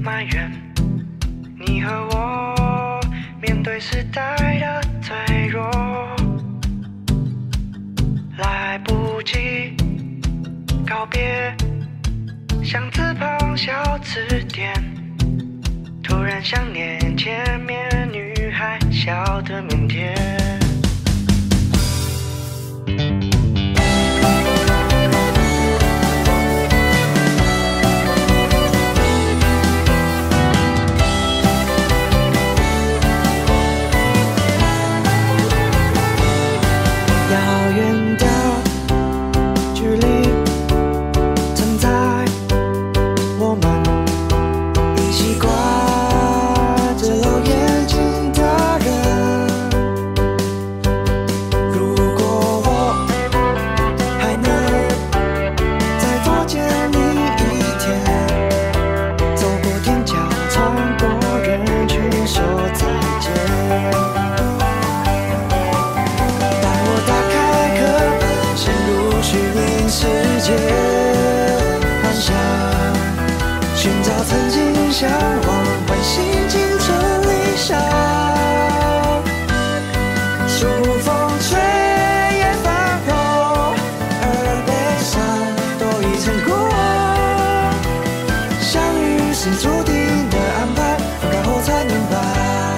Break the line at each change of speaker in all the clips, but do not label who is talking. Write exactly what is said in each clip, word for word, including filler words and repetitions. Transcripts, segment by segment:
埋怨，你和我面对时代的脆弱，来不及告别，巷子旁小吃店，突然想念前面女孩笑得腼腆。向往唤醒青春理想，数风吹也翻破，而悲伤都已成过往。相遇是注定的安排，分开后才明白。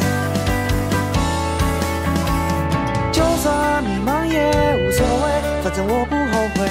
就算迷茫也无所谓，反正我不后悔。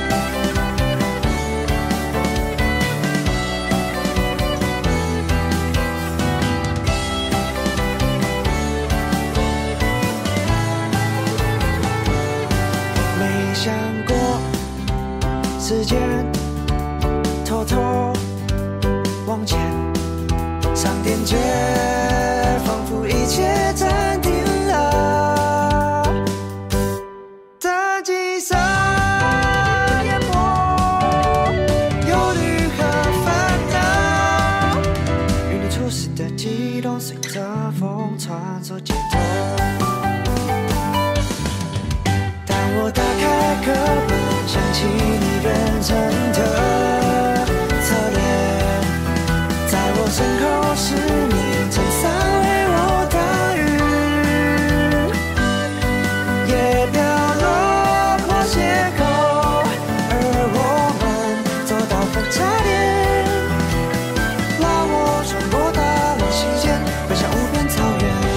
想过时间偷偷往前上点缀，仿佛一切暂停了，淡季上淹没忧虑和烦恼，与你初时的悸动随着风穿梭街头。我打开课本，想起你认真的侧脸，在我身后是你撑伞为我挡雨，也飘落破鞋口，而我们走到分叉点，拉我穿过大人行线，奔向无边草原。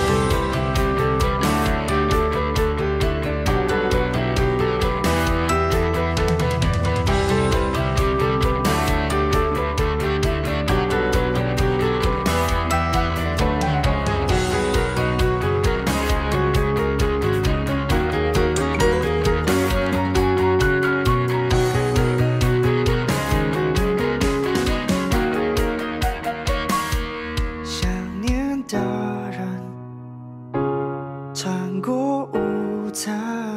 穿过无常，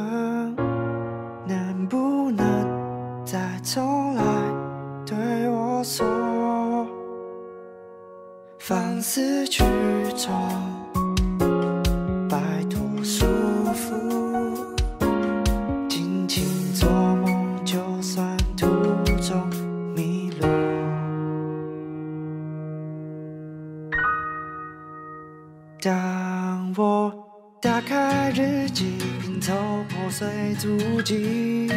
能不能再重来对我说，放肆去闯，摆脱束缚，尽情做梦，就算途中迷路。当我打开日记，拼凑破碎足迹。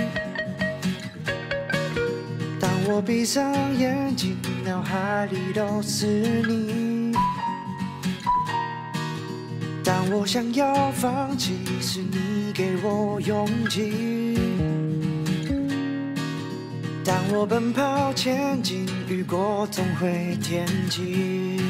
当我闭上眼睛，脑海里都是你。当我想要放弃，是你给我勇气。当我奔跑前进，雨过总会天晴。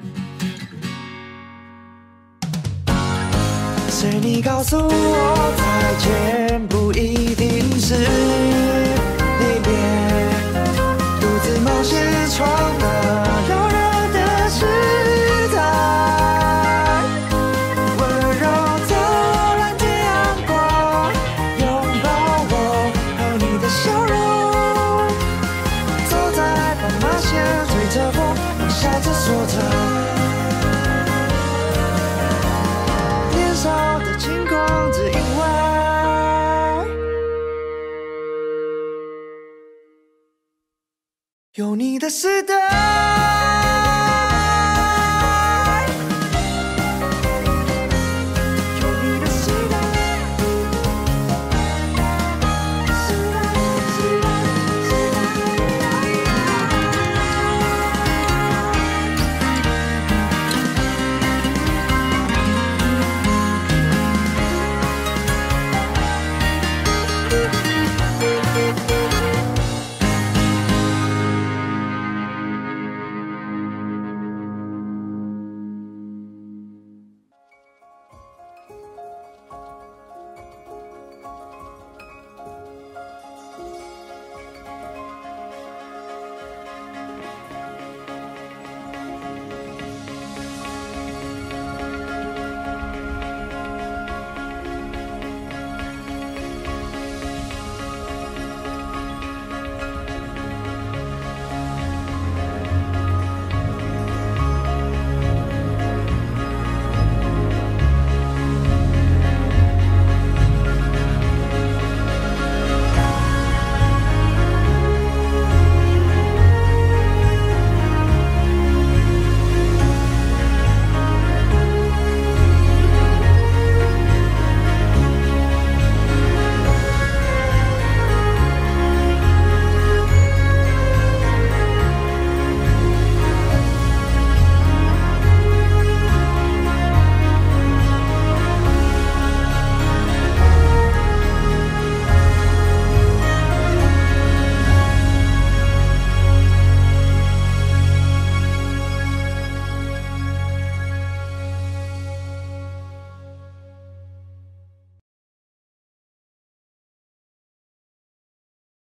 是你告诉我，再见不一定是离别，独自冒险闯那柔热的时代，温柔的蓝天阳光，拥抱我和你的笑容，走在斑马线，随着风，微笑着说着。少的轻狂，只因为有你的时代。